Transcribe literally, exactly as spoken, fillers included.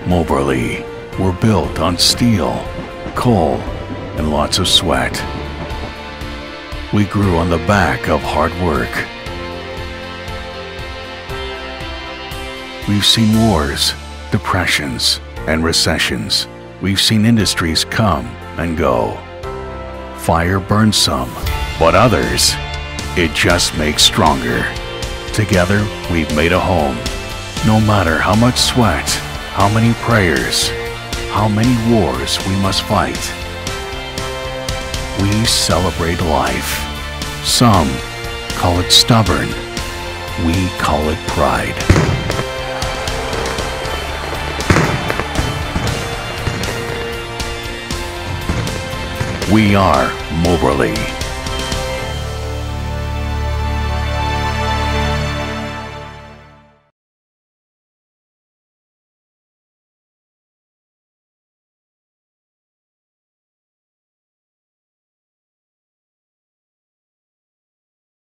Moberly were built on steel, coal, and lots of sweat. We grew on the back of hard work. We've seen wars, depressions, and recessions. We've seen industries come and go. Fire burns some, but others, it just makes stronger. Together, we've made a home. No matter how much sweat, how many prayers, how many wars we must fight. We celebrate life. Some call it stubborn. We call it pride. We are Moberly.